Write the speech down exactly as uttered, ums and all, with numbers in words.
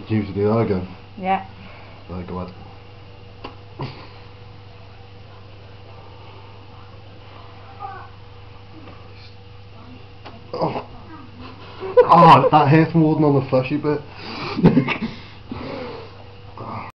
Do you need to do that again? Yeah. Right, go ahead. Oh. Oh, that hurts more than on the fleshy bit.